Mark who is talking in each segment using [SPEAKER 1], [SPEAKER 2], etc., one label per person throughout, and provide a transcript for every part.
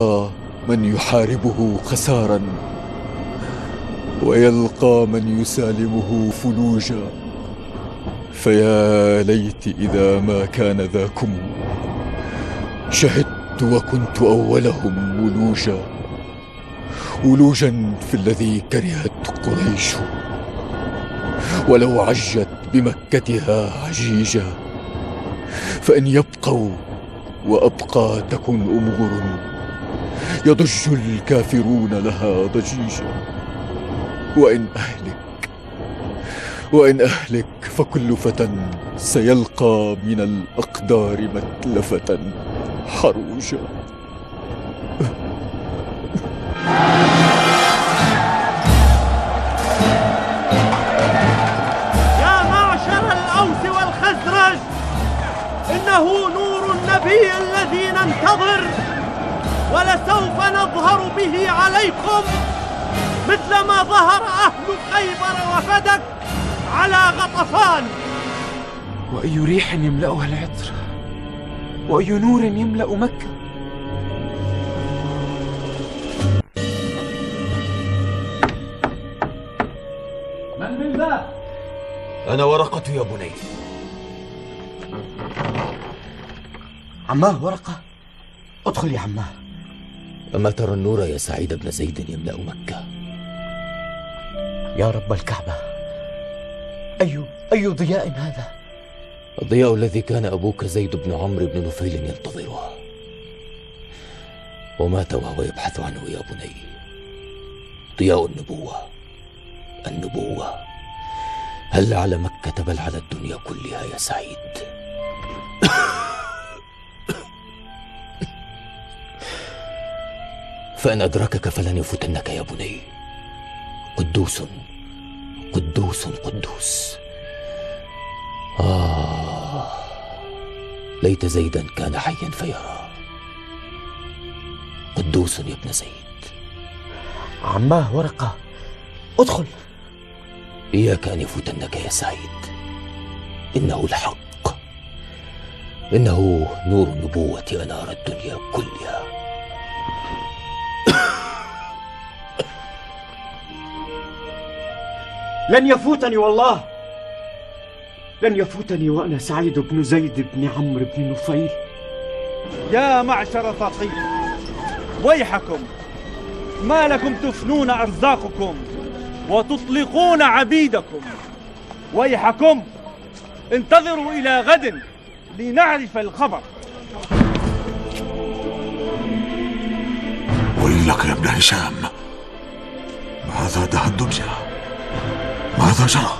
[SPEAKER 1] من يحاربه خسارا ويلقى من يسالمه فلوجا. فيا ليت إذا ما كان ذاكم شهدت وكنت أولهم ولوجا في الذي كرهت قريش، ولو عجت بمكتها عجيجا. فإن يبقوا وأبقى تكن أمور يضج الكافرون لها ضجيجا. وإن أهلك فكل فتى سيلقى من الأقدار متلفة حروجا.
[SPEAKER 2] يا معشر الأوس والخزرج، إنه نور النبي الذي ننتظر، ولسوف نظهر به عليكم مثلما ظهر أهل خيبر وفدك على غطفان.
[SPEAKER 3] وأي ريح يملأها العطر، وأي نور يملأ مكة.
[SPEAKER 2] من بالباب؟
[SPEAKER 4] أنا ورقة يا بني.
[SPEAKER 5] عماه ورقة، ادخل يا عماه.
[SPEAKER 4] أما ترى النور يا سعيد بن زيد يملأ مكة؟
[SPEAKER 5] يا رب الكعبة، أي ضياء هذا؟
[SPEAKER 4] الضياء الذي كان أبوك زيد بن عمرو بن نفيل ينتظره، ومات وهو يبحث عنه يا بني. ضياء النبوة. هل على مكة بل على الدنيا كلها يا سعيد. فإن أدركك فلن يفتنك يا بني. قدوس قدوس قدوس. ليت زيدا كان حيا فيرى. قدوس يا ابن زيد.
[SPEAKER 5] عماه ورقة، ادخل.
[SPEAKER 4] إياك أن يفوتنك يا سعيد، إنه الحق، إنه نور النبوة أنار الدنيا كلها.
[SPEAKER 2] لن يفوتني والله، لن يفوتني وأنا سعيد بن زيد بن عمرو بن نفيل.
[SPEAKER 6] يا معشر ثقيف، ويحكم، ما لكم تفنون أرزاقكم وتطلقون عبيدكم؟ ويحكم، انتظروا إلى غد لنعرف الخبر.
[SPEAKER 7] ويلك يا ابن هشام، ماذا دهى الدنيا؟ ماذا جرى؟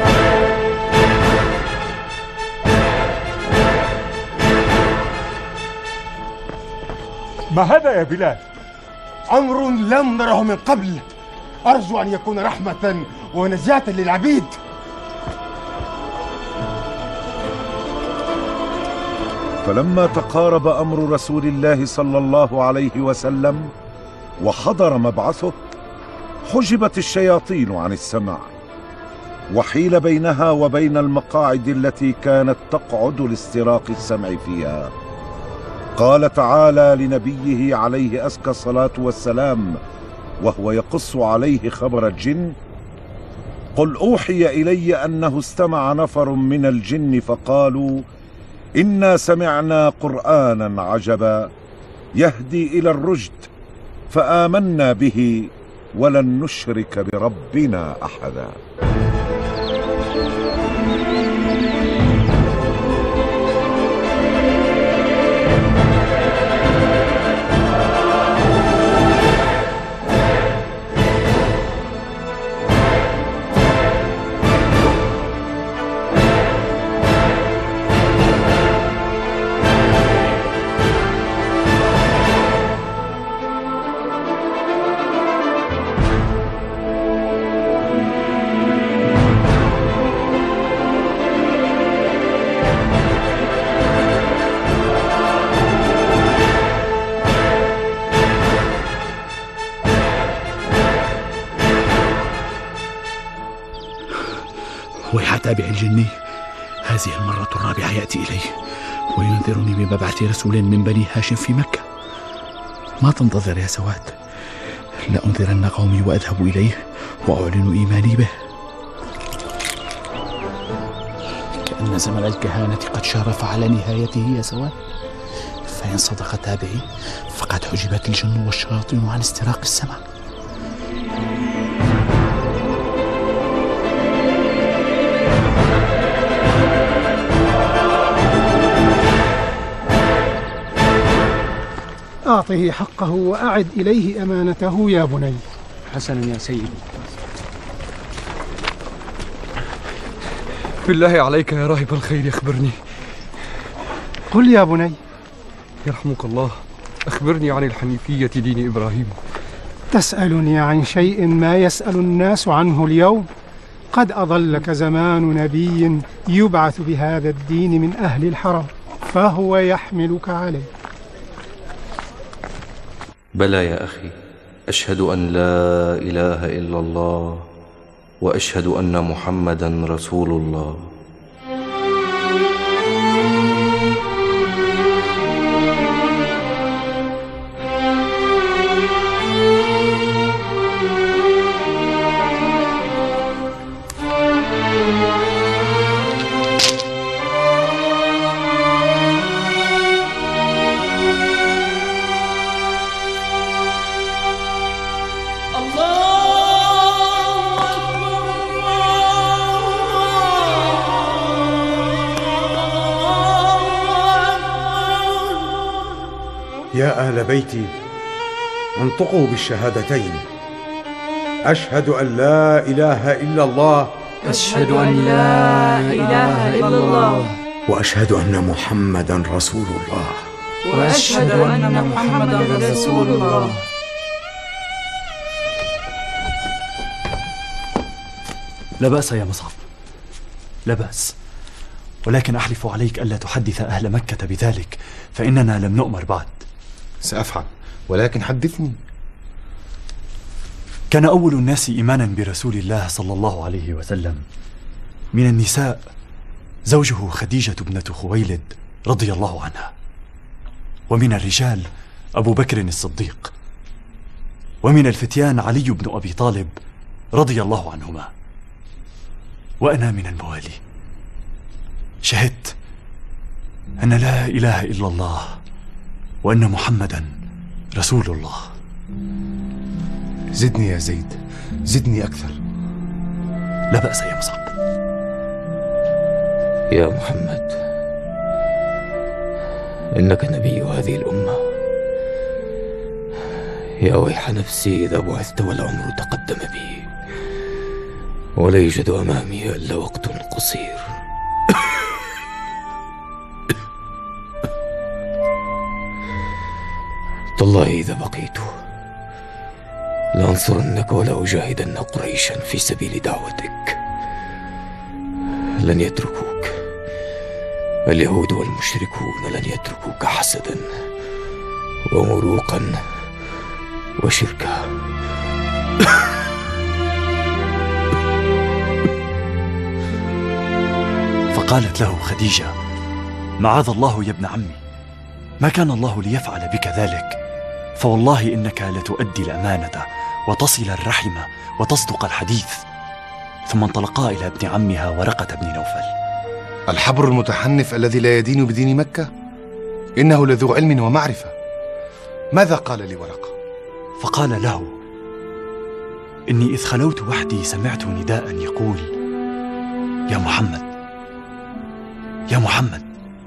[SPEAKER 8] ما هذا يا بلال؟ أمر لم نره من قبل، أرجو أن يكون رحمة ونجاة للعبيد.
[SPEAKER 9] فلما تقارب أمر رسول الله صلى الله عليه وسلم وحضر مبعثه، حجبت الشياطين عن السمع، وحيل بينها وبين المقاعد التي كانت تقعد لاستراق السمع فيها. قال تعالى لنبيه عليه أزكى الصلاة والسلام وهو يقص عليه خبر الجن: قل أوحي إلي أنه استمع نفر من الجن فقالوا إنا سمعنا قرآنا عجبا يهدي إلى الرشد فآمنا به ولن نشرك بربنا أحدا.
[SPEAKER 10] ويح تابع الجني، هذه المرة الرابعة يأتي إلي وينذرني بمبعث رسول من بني هاشم في مكة. ما تنتظر يا سواد، لأنذرن قومي وأذهب إليه وأعلن إيماني به. كأن زمن الكهانة قد شرف على نهايته يا سواد، فإن صدق تابعي فقد حجبت الجن والشياطين عن استراق السمع.
[SPEAKER 11] أعطه حقه وأعد إليه أمانته يا بني.
[SPEAKER 12] حسنا يا سيدي.
[SPEAKER 13] بالله عليك يا راهب الخير اخبرني.
[SPEAKER 11] قل يا بني.
[SPEAKER 13] يرحمك الله، أخبرني عن الحنيفية دين إبراهيم.
[SPEAKER 11] تسألني عن شيء ما يسأل الناس عنه اليوم؟ قد أضلك زمان نبي يبعث بهذا الدين من أهل الحرم، فهو يحملك عليه.
[SPEAKER 14] بلى يا أخي، أشهد أن لا إله إلا الله وأشهد أن محمدا رسول الله.
[SPEAKER 8] يا أهل بيتي، انطقوا بالشهادتين: أشهد أن لا إله إلا الله،
[SPEAKER 15] أشهد أن لا إله إلا الله،
[SPEAKER 7] وأشهد أن محمدا رسول الله،
[SPEAKER 15] وأشهد أن محمدا رسول الله.
[SPEAKER 16] لا بأس يا مصعب، لا بأس، ولكن أحلف عليك ألا تحدث أهل مكة بذلك، فإننا لم نؤمر بعد.
[SPEAKER 8] سأفعل، ولكن حدثني.
[SPEAKER 16] كان أول الناس إيمانا برسول الله صلى الله عليه وسلم من النساء زوجه خديجة بنت خويلد رضي الله عنها، ومن الرجال أبو بكر الصديق، ومن الفتيان علي بن أبي طالب رضي الله عنهما. وأنا من الموالي شهدت أن لا إله إلا الله وأن محمدا رسول الله.
[SPEAKER 8] زدني يا زيد، زدني أكثر.
[SPEAKER 16] لا بأس يا مصعب.
[SPEAKER 4] يا محمد، إنك نبي هذه الأمة. يا ويح نفسي إذا بعثت والعمر تقدم بي ولا يوجد أمامي إلا وقت قصير. تالله إذا بقيت لأنصرنك ولا أجاهدن قريشا في سبيل دعوتك. لن يتركوك اليهود والمشركون، لن يتركوك حسدا ومروقا وشركا.
[SPEAKER 16] فقالت له خديجة: معاذ الله يا ابن عمي، ما كان الله ليفعل بك ذلك، فوالله إنك لتؤدي الأمانة وتصل الرحم وتصدق الحديث. ثم انطلقا إلى ابن عمها ورقة بن نوفل.
[SPEAKER 8] الحبر المتحنف الذي لا يدين بدين مكة، إنه لذو علم ومعرفة. ماذا قال لورقة؟
[SPEAKER 16] فقال له: إني إذ خلوت وحدي سمعت نداء يقول: يا محمد، يا محمد.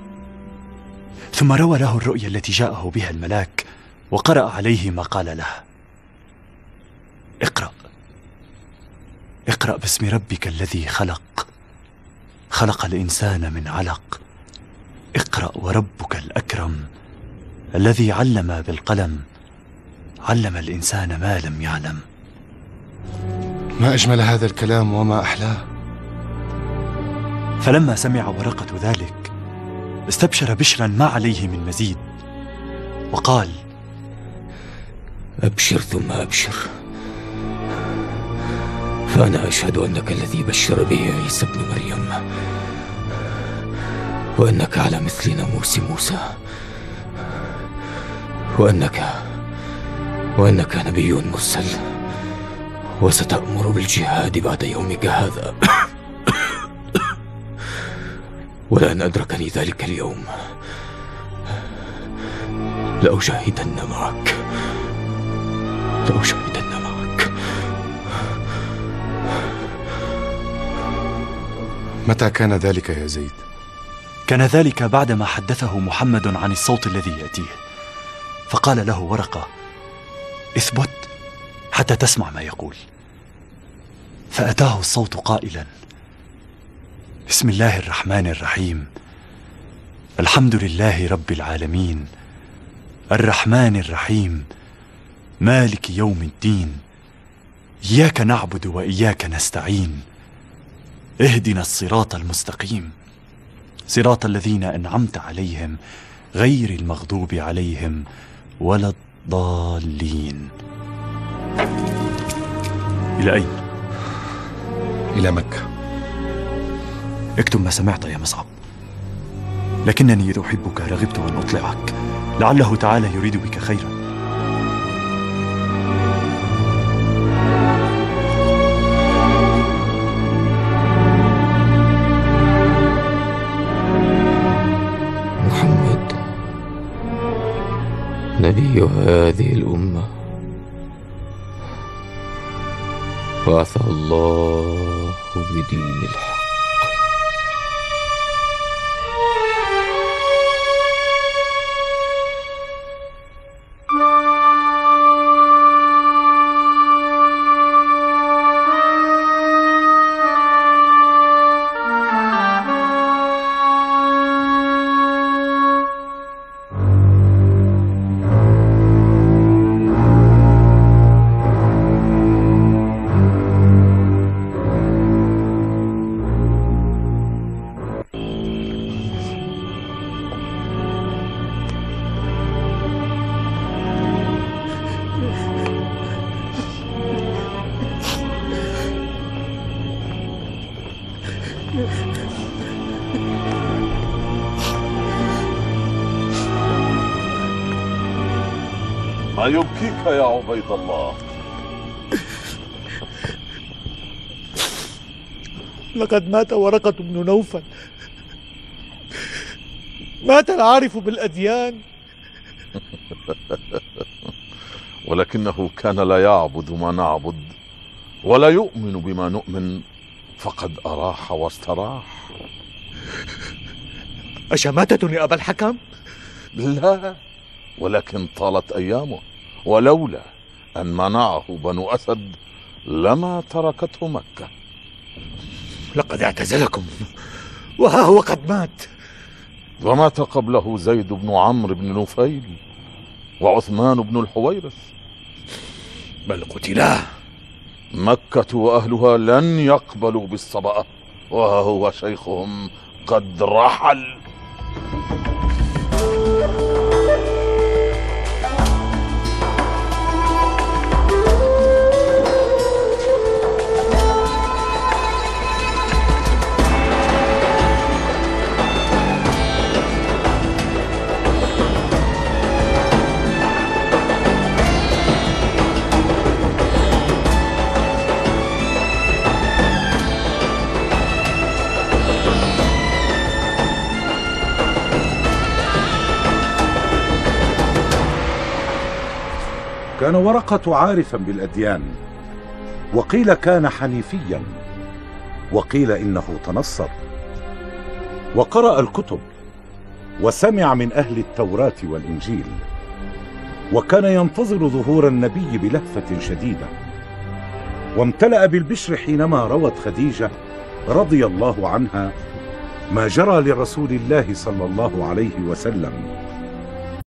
[SPEAKER 16] ثم روى له الرؤيا التي جاءه بها الملاك وقرأ عليه ما قال له: اقرأ، اقرأ باسم ربك الذي خلق، خلق الإنسان من علق، اقرأ وربك الأكرم الذي علم بالقلم، علم الإنسان ما لم يعلم.
[SPEAKER 8] ما أجمل هذا الكلام وما أحلاه.
[SPEAKER 16] فلما سمع ورقة ذلك استبشر بشرا ما عليه من مزيد، وقال:
[SPEAKER 4] أبشر ثم أبشر، فأنا أشهد أنك الذي بشر به عيسى ابن مريم، وأنك على مثل ناموس موسى، وأنك وإنك نبي مرسل، وستأمر بالجهاد بعد يومك هذا. ولأن أدركني ذلك اليوم لأجاهدن معك.
[SPEAKER 8] متى كان ذلك يا زيد؟
[SPEAKER 16] كان ذلك بعدما حدثه محمد عن الصوت الذي يأتيه، فقال له ورقة: اثبت حتى تسمع ما يقول. فأتاه الصوت قائلا: بسم الله الرحمن الرحيم، الحمد لله رب العالمين، الرحمن الرحيم، مالك يوم الدين، إياك نعبد وإياك نستعين، اهدنا الصراط المستقيم، صراط الذين أنعمت عليهم غير المغضوب عليهم ولا الضالين. إلى أين؟
[SPEAKER 8] إلى مكة.
[SPEAKER 16] اكتب ما سمعت يا مصعب، لكنني إذ أحبك رغبت أن أطلعك، لعله تعالى يريد بك خيرا.
[SPEAKER 4] محمد نبي هذه الأمة، بعثه الله بدين الحق.
[SPEAKER 12] ما يبكيك يا عبيد الله؟
[SPEAKER 1] لقد مات ورقة بن نوفل، مات العارف بالأديان.
[SPEAKER 12] ولكنه كان لا يعبد ما نعبد ولا يؤمن بما نؤمن، فقد أراح واستراح.
[SPEAKER 1] أشماتة يا أبا الحكم؟
[SPEAKER 12] لا، ولكن طالت أيامه، ولولا أن منعه بنو أسد لما تركته مكة.
[SPEAKER 1] لقد اعتزلكم وها هو قد مات.
[SPEAKER 12] ومات قبله زيد بن عمرو بن نفيل وعثمان بن الحويرث،
[SPEAKER 1] بل قتلا.
[SPEAKER 12] مكة وأهلها لن يقبلوا بالصبأة، وها هو شيخهم قد رحل.
[SPEAKER 9] كان ورقة عارفا بالأديان، وقيل كان حنيفيا، وقيل إنه تنصر، وقرأ الكتب، وسمع من أهل التوراة والإنجيل، وكان ينتظر ظهور النبي بلهفة شديدة، وامتلأ بالبشر حينما روت خديجة رضي الله عنها ما جرى لرسول الله صلى الله عليه وسلم